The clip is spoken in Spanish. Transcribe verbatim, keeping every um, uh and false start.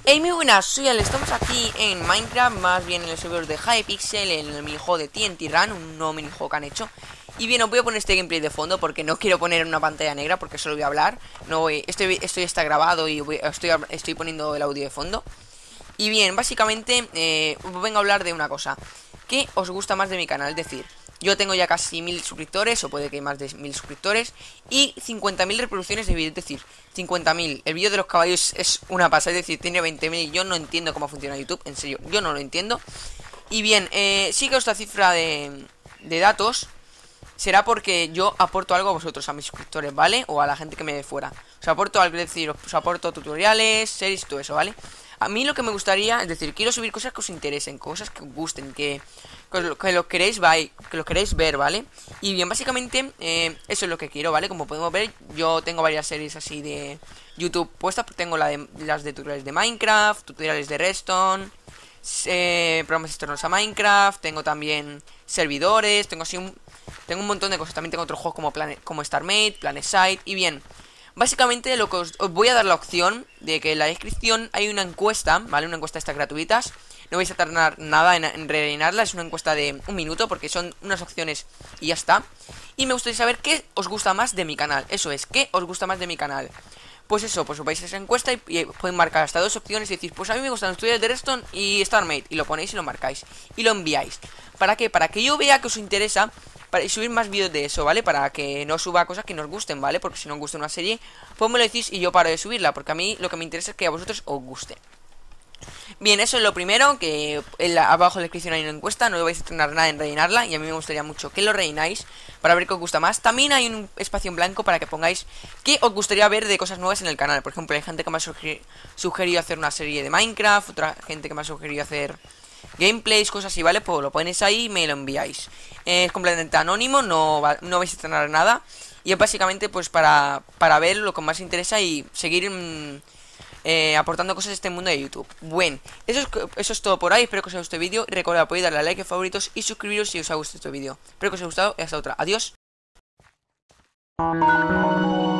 Hey, muy buenas, soy Ale, estamos aquí en Minecraft, más bien en el servidor de Hypixel, en el minijuego de T N T Run, un nuevo minijuego que han hecho. Y bien, os voy a poner este gameplay de fondo porque no quiero poner una pantalla negra porque solo voy a hablar. No voy, este, esto ya está grabado y voy, estoy, estoy poniendo el audio de fondo. Y bien, básicamente eh, os vengo a hablar de una cosa. ¿Qué os gusta más de mi canal? Es decir, yo tengo ya casi mil suscriptores, o puede que más de mil suscriptores, y cincuenta mil reproducciones de vídeo, es decir, cincuenta mil. El vídeo de los caballos es una pasada, es decir, tiene veinte mil. Yo no entiendo cómo funciona YouTube, en serio, yo no lo entiendo. Y bien, eh, sí que esta cifra de, de datos será porque yo aporto algo a vosotros, a mis suscriptores, ¿vale? O a la gente que me ve fuera. Os aporto algo, es decir, os aporto tutoriales, series, todo eso, ¿vale? A mí lo que me gustaría, es decir, quiero subir cosas que os interesen, cosas que os gusten, que, que, lo, que lo queréis que lo queréis ver, ¿vale? Y bien, básicamente, eh, eso es lo que quiero, ¿vale? Como podemos ver, yo tengo varias series así de YouTube puestas. Tengo la de, las de tutoriales de Minecraft, tutoriales de Redstone, eh, programas externos a Minecraft, tengo también servidores, tengo así un, tengo un montón de cosas. También tengo otros juegos como, Planet, como StarMade, PlanetSide, y bien... Básicamente lo que os, os voy a dar la opción de que en la descripción hay una encuesta, ¿vale? Una encuesta de estas gratuitas. No vais a tardar nada en, en rellenarla, es una encuesta de un minuto porque son unas opciones y ya está. Y me gustaría saber qué os gusta más de mi canal, eso es, qué os gusta más de mi canal. Pues eso, pues os vais a esa encuesta y, y podéis marcar hasta dos opciones y decís, pues a mí me gustan los tutoriales de Redstone y StarMade, y lo ponéis y lo marcáis y lo enviáis. ¿Para qué? Para que yo vea que os interesa para subir más vídeos de eso, ¿vale? Para que no suba cosas que nos gusten, ¿vale? Porque si no os gusta una serie, pues me lo decís y yo paro de subirla, porque a mí lo que me interesa es que a vosotros os guste. Bien, eso es lo primero, que en la, abajo en la descripción hay una encuesta, no vais a tener nada en rellenarla, y a mí me gustaría mucho que lo rellenáis para ver qué os gusta más. También hay un espacio en blanco para que pongáis qué os gustaría ver de cosas nuevas en el canal. Por ejemplo, hay gente que me ha sugerido hacer una serie de Minecraft, otra gente que me ha sugerido hacer gameplays, cosas así, ¿vale? Pues lo ponéis ahí y me lo enviáis. Es completamente anónimo, no, va, no vais a tener nada. Y es básicamente pues para, para ver lo que más interesa y seguir mmm, eh, aportando cosas a este mundo de YouTube. Bueno, eso es, eso es todo por ahí. Espero que os haya gustado este vídeo. Recordad, podéis darle a like, a favoritos y suscribiros si os ha gustado este vídeo. Espero que os haya gustado y hasta otra. Adiós.